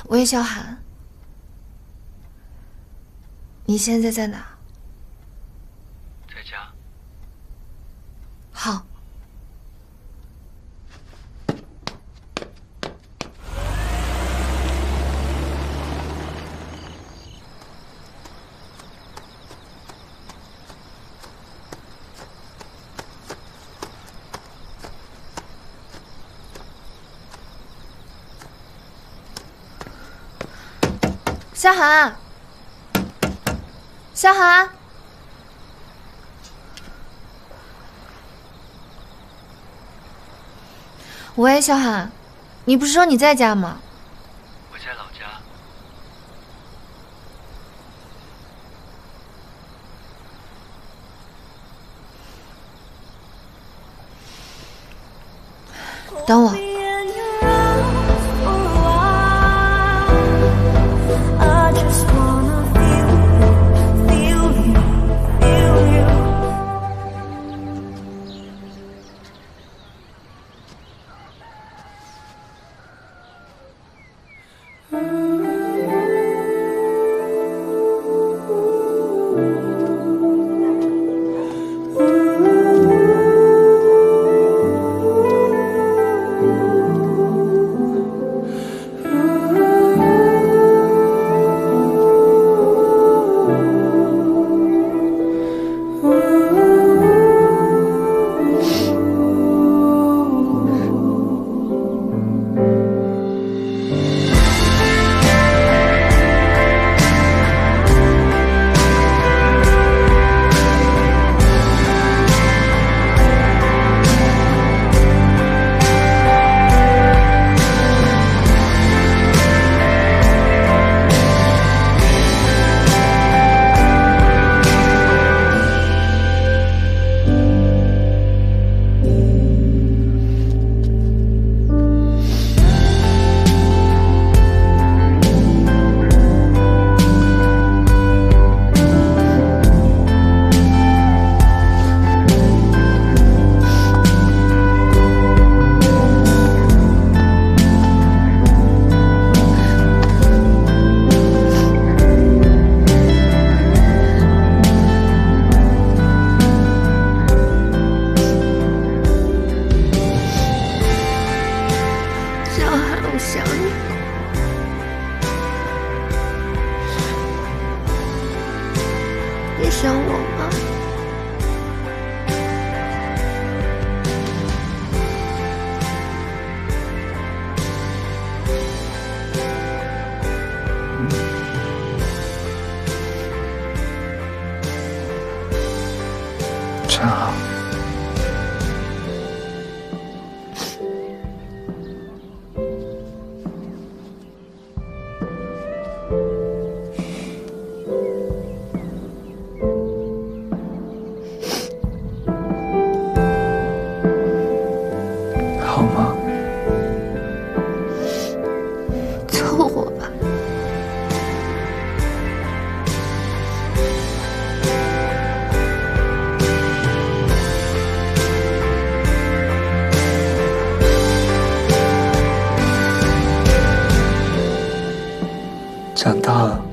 喂，小韩，你现在在哪？ 在家。 好。小韩，小韩，喂，小韩，你不是说你在家吗？ 我在老家。 等我。想我吗？ 真好。好吗？ 凑合吧。 长大了。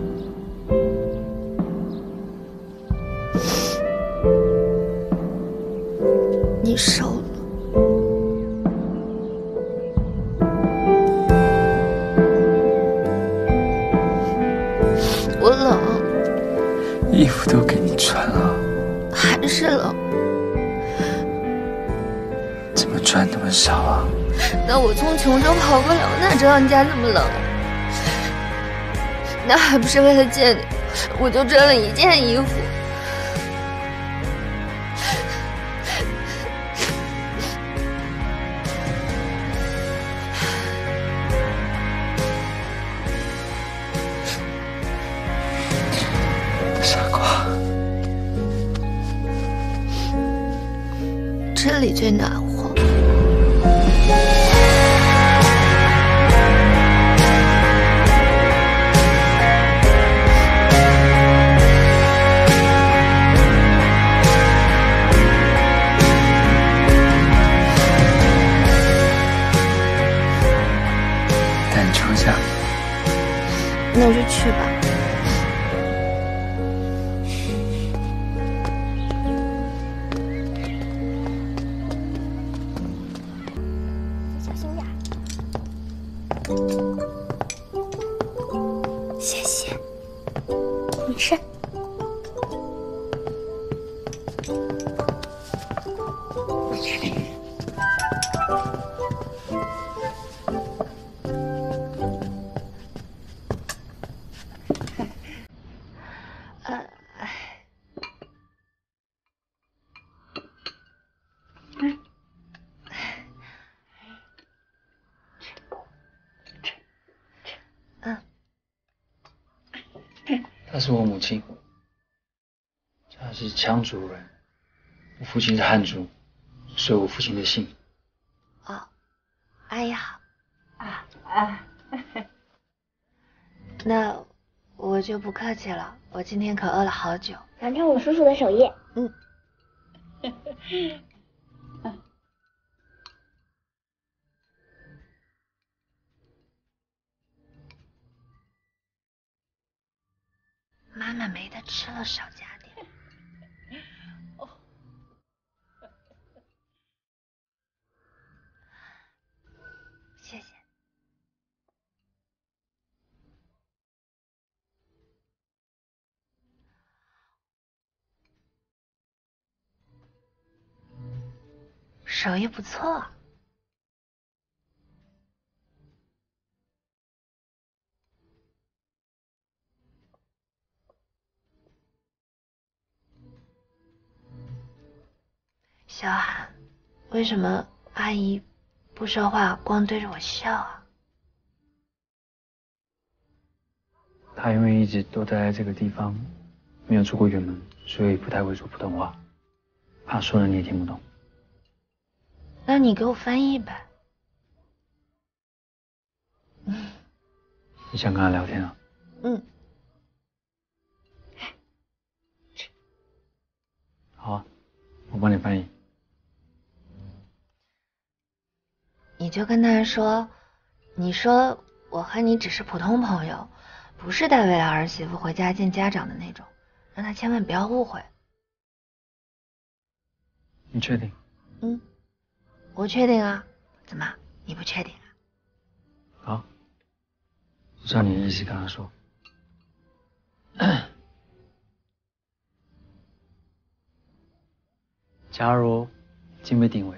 你瘦了。我冷。 衣服都给你穿了。 还是冷。 怎么赚那么少啊？ 那我从穷中跑过来，我哪知道你家这么冷？那还不是为了见你，我就赚了1件衣服。 傻瓜。 这里最暖和。 带你出去。 那我就去吧。 小心点。谢谢。你吃。 她是我母亲，她是羌族人，我父亲是汉族，所以我父亲的姓。 哦，阿姨好。那我就不客气了，我今天可饿了好久。 尝尝我叔叔的手艺。 嗯。妈妈没得吃了，少加点。谢谢。手艺不错。小韩，为什么阿姨不说话，光对着我笑啊？ 她因为一直都待在这个地方，没有出过远门，所以不太会说普通话，怕说了你也听不懂。 那你给我翻译呗。 你想跟她聊天啊？ 嗯。 好啊，我帮你翻译。 你就跟他说，你说我和你只是普通朋友，不是带未来儿媳妇回家见家长的那种，让他千万不要误会。 你确定？ 嗯，我确定啊。怎么，你不确定啊？ 好，就照你的意思跟他说。假如精美定位。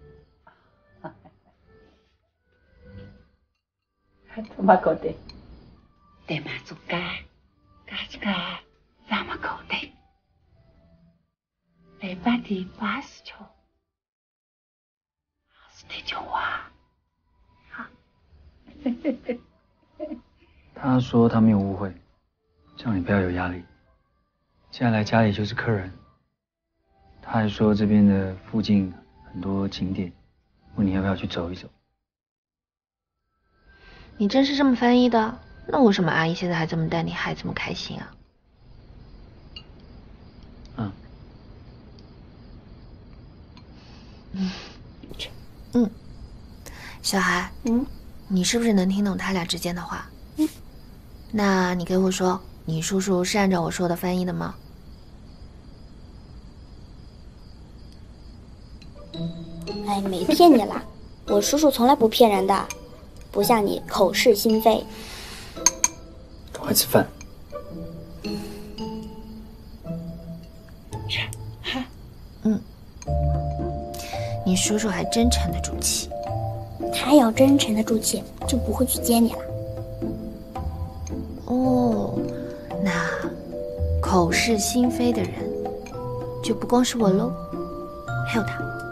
Tomakote. Temasuka. Kaska. Ramakote. Lebati pascho. Stejowa. 他说他没有误会，叫你不要有压力。现在来家里就是客人。他还说这边的附近很多景点，问你要不要去走一走。 你真是这么翻译的？那为什么阿姨现在还这么淡定，还这么开心啊？小孩，你是不是能听懂他俩之间的话？那你给我说，你叔叔是按照我说的翻译的吗？ 哎，没骗你啦，我叔叔从来不骗人的，不像你口是心非。 赶快吃饭。 你叔叔还真沉得住气。 他要真沉得住气，就不会去接你了。 哦，那口是心非的人就不光是我喽，还有他。